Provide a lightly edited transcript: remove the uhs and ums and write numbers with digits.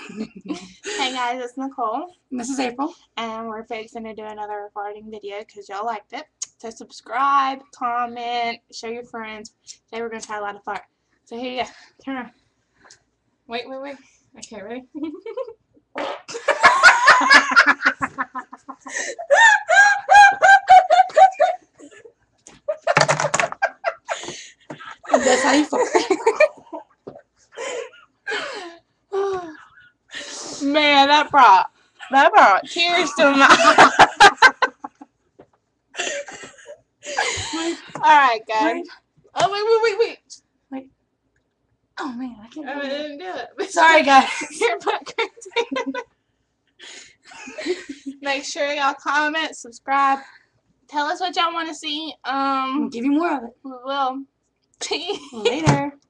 Hey guys, it's Nicole. And this is April. And we're fixing to do another farting video because y'all liked it. So subscribe, comment, show your friends. Today we're going to try a lot of fart. So here you go. Turn around. Wait. Okay, ready? That's how you fart. Man, that brought tears to my Alright, guys. Oh, wait. Oh man, I can't I do it. didn't do it. Sorry, guys. Your butt Make sure y'all comment, subscribe. Tell us what y'all want to see. I'll give you more of it. We will. Later.